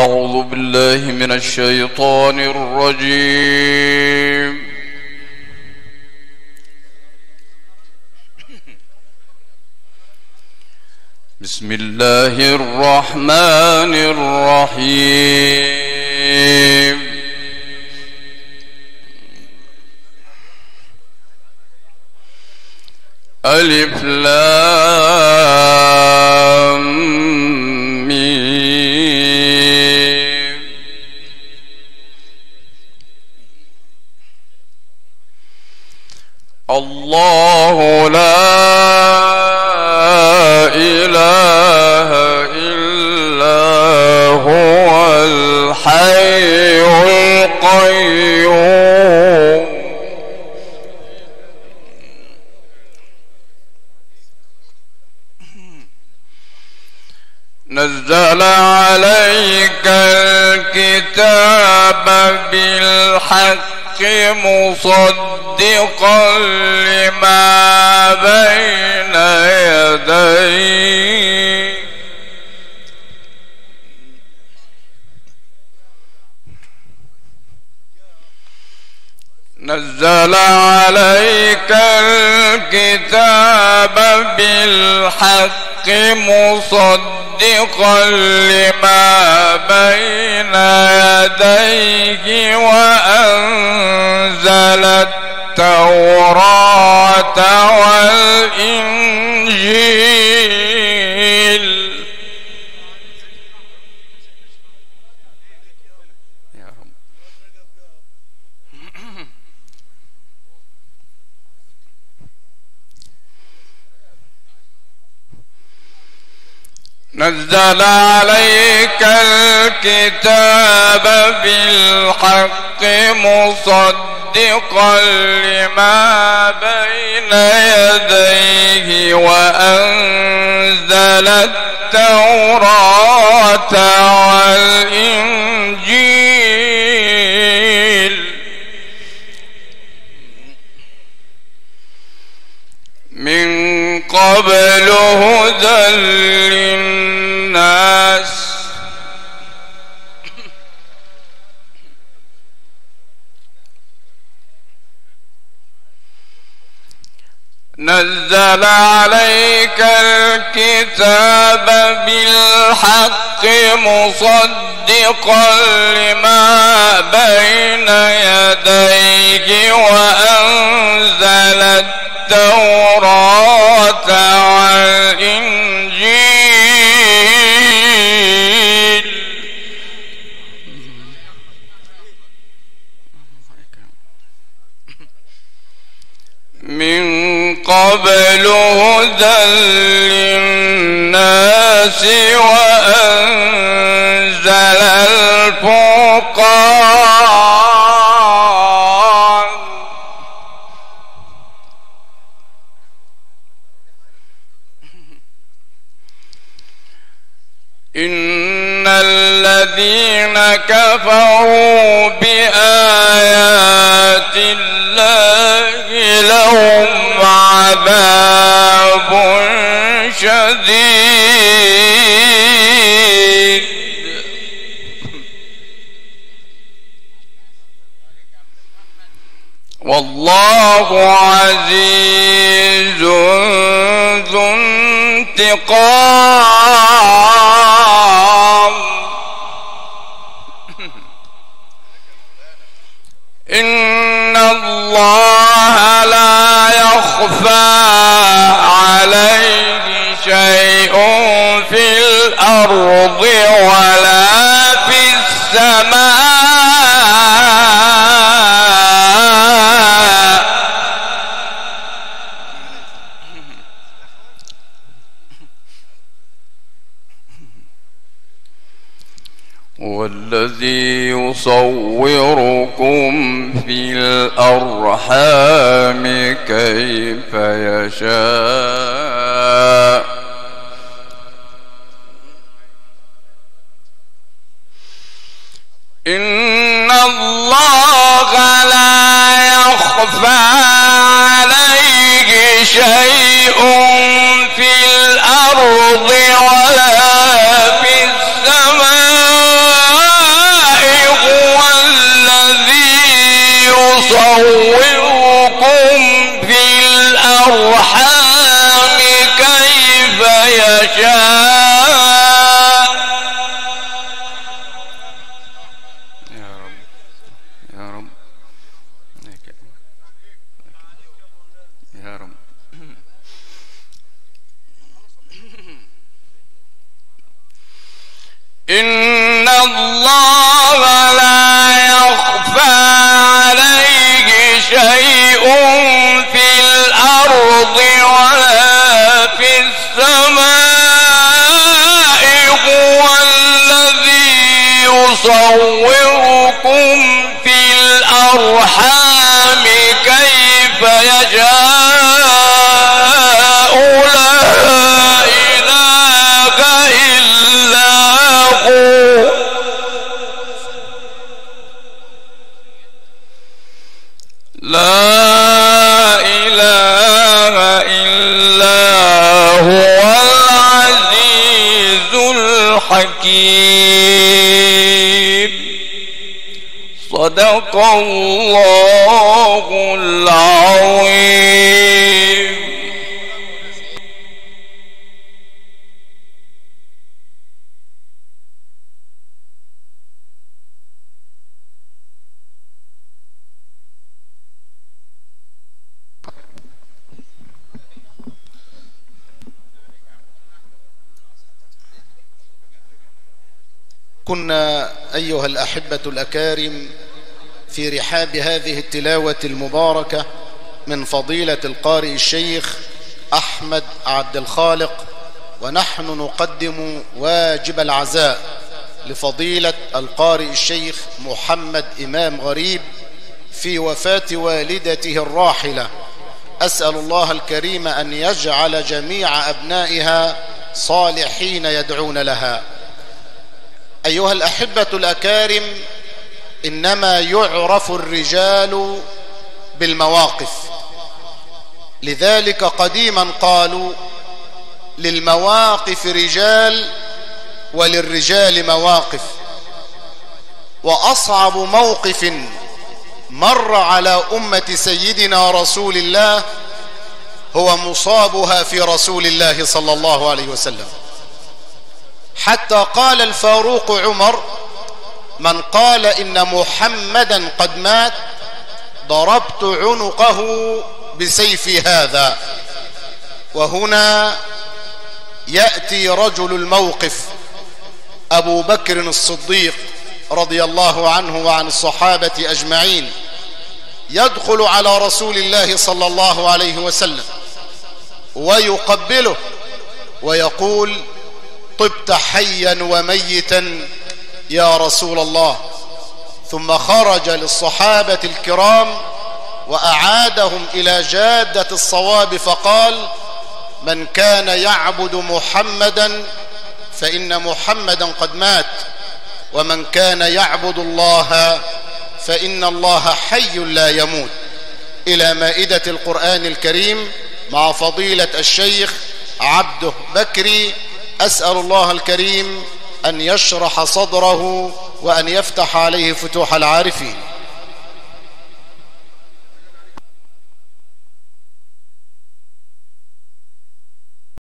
أعوذ بالله من الشيطان الرجيم. بسم الله الرحمن الرحيم. ألف لام ميم. الله لا إله إلا هو الحي القيوم. نزل عليك الكتاب بالحق مصدقا لما بين يديه نزل عليك الكتاب بالحق مصدقا لما بين يديه وأنزل التوراة والإنجيل. نزل عليك الكتاب بالحق مصدقا لما بين يديه وأنزل التوراة والإنجيل من قبل هدى للناس نزل عليك الكتاب بالحق مصدقا لما بين يديه وأنزل التوراة والإنجيل من قبل هدى للناس وأنزل الفرقان إن الذين كفروا بآيات الله لهم عذاب شديد والله عزيز ذو انتقام. إن الله لا يخفى عليه شيء في الأرض ولا في السماء. والذي يصوركم في الأرحام كيف يشاء إن الله لا يخفى عليه شيء في الأرض ولا في السماء. الله لا يخفى عليه شيء في الأرض ولا في السماء هو الذي يصوركم في الأرحام كيف يشاء لا إله إلا هو العزيز الحكيم. صدق الله العظيم. كنا أيها الأحبة الأكارم في رحاب هذه التلاوة المباركة من فضيلة القارئ الشيخ أحمد عبد الخالق، ونحن نقدم واجب العزاء لفضيلة القارئ الشيخ محمد إمام غريب في وفاة والدته الراحلة. أسأل الله الكريم أن يجعل جميع أبنائها صالحين يدعون لها. أيها الأحبة الأكارم، إنما يعرف الرجال بالمواقف، لذلك قديما قالوا للمواقف رجال وللرجال مواقف. وأصعب موقف مر على أمة سيدنا رسول الله هو مصابها في رسول الله صلى الله عليه وسلم، حتى قال الفاروق عمر: من قال إن محمدا قد مات ضربت عنقه بسيفي هذا. وهنا يأتي رجل الموقف أبو بكر الصديق رضي الله عنه وعن الصحابة أجمعين، يدخل على رسول الله صلى الله عليه وسلم ويقبله ويقول: طبت حيا وميتا يا رسول الله. ثم خرج للصحابة الكرام وأعادهم إلى جادة الصواب فقال: من كان يعبد محمدا فإن محمدا قد مات، ومن كان يعبد الله فإن الله حي لا يموت. إلى مائدة القرآن الكريم مع فضيلة الشيخ عبده بكري. أسأل الله الكريم أن يشرح صدره وأن يفتح عليه فتوح العارفين.